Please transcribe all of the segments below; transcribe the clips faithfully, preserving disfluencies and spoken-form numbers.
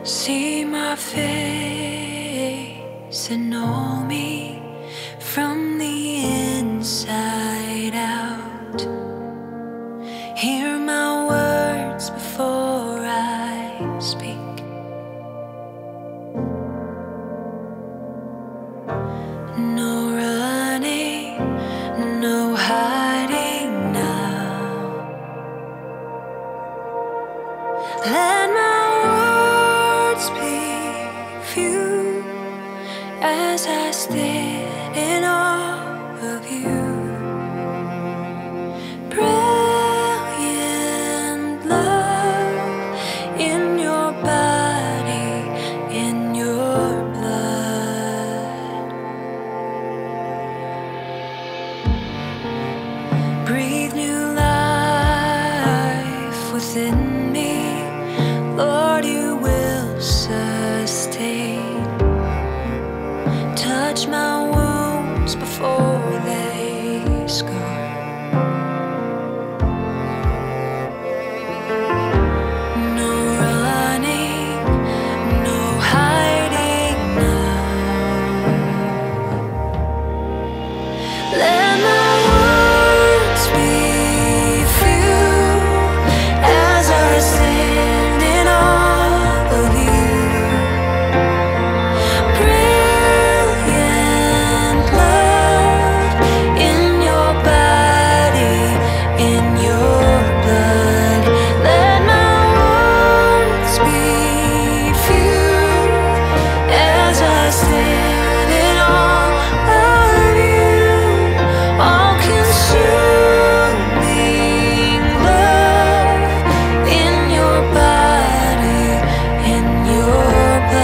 See my face and know me from the inside out. Hear my words before I speak. No running, no hiding now. Let my words be few as I stand in awe of you. Brilliant love in your body, in your blood. Breathe new life within me, Lord, you will sustain. Touch my wounds before they scar. No running, no hiding now. Let my words be few as I stand in awe of you. Brilliant love in your body, in your blood. Let my words be few as I stand in awe of you. All-consuming love in your body, in your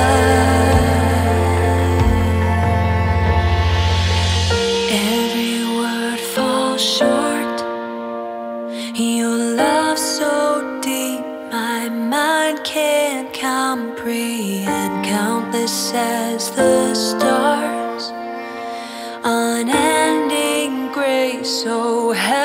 blood. Every word falls short. Your love so deep, my mind can't comprehend. Countless as the stars, unending grace, so heavy.